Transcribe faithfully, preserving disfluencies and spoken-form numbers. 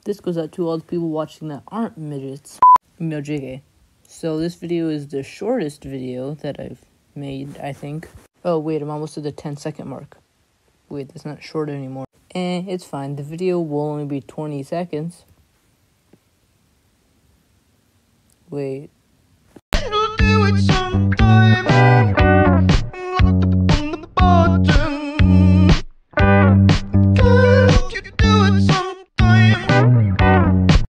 This goes out to all the people watching that aren't midgets. No, J K. So this video is the shortest video that I've made, I think. Oh, wait, I'm almost at the ten second mark. Wait, that's not short anymore. Eh, it's fine. The video will only be twenty seconds. Wait. We'll do it sometime.